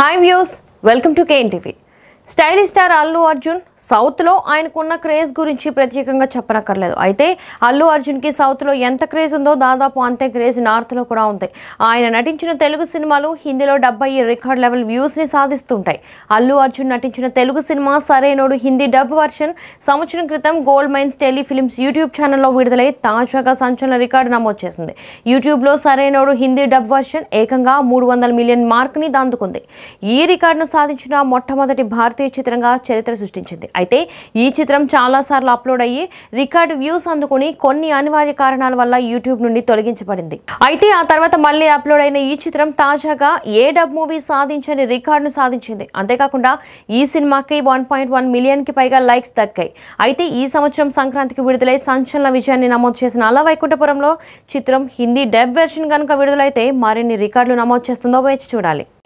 Hi views, welcome to KNTV. Stylish star Allu Arjun సౌత్లో ఆయనకున్న craze గురించి ప్రత్యేకంగా చెప్పనక్కర్లేదు. అయితే అల్లు అర్జున్కి సౌత్లో ఎంత క్రేజ్ ఉందో దాదాపు అంతే క్రేజ్ నార్త్లో కూడా ఉంది. ఆయన నటించిన తెలుగు సినిమాలు హిందీలో 70 రికార్డ్ లెవెల్ వ్యూస్ని సాధిస్తుంటాయి. అల్లు అర్జున్ నటించిన Telugu cinema Sarrainodu Hindi dub version సంవత్సరం క్రితం గోల్డ్ మైన్స్ టెలిఫిలిమ్స్ యూట్యూబ్ ఛానల్లో విడుదలై తాజాగా సంచలన రికార్డు నమోదు చేసింది. యూట్యూబ్లో సరైనోడు హిందీ డబ్ వర్షన్ ఏకంగా 300 మిలియన్ మార్క్ని అందుకుంది. ఈ రికార్డును సాధించిన మొట్టమొదటి భారతీయ చిత్రంగా చరిత్ర సృష్టించింది. అయితే ఈ చిత్రం చాలా సార్లు అప్లోడ్ అయ్యి రికార్డు వ్యూస్ అందుకుని కొన్ని అనివార్య కారణాల వల్ల యూట్యూబ్ నుండి తొలగించబడింది. అయితే ఆ తర్వాత మళ్ళీ అప్లోడ్ అయిన ఈ చిత్రం తాజాగా ఏ డబ్ మూవీ సాధించని రికార్డును సాధించింది. అంతేకాకుండా ఈ సినిమాకి 1.1 మిలియన్కి పైగా లైక్స్ దక్కాయి. అయితే ఈ సంవత్సరం సంక్రాంతికి విడుదలై సంచలన విజయాన్ని నమోదు చేసిన అల వైకుంఠపురంలో చిత్రం హిందీ డబ్ వెర్షన్ కనుక విడుదలైతే మరిన్ని రికార్డులు నమోదు చేస్తుందో వేచి చూడాలి.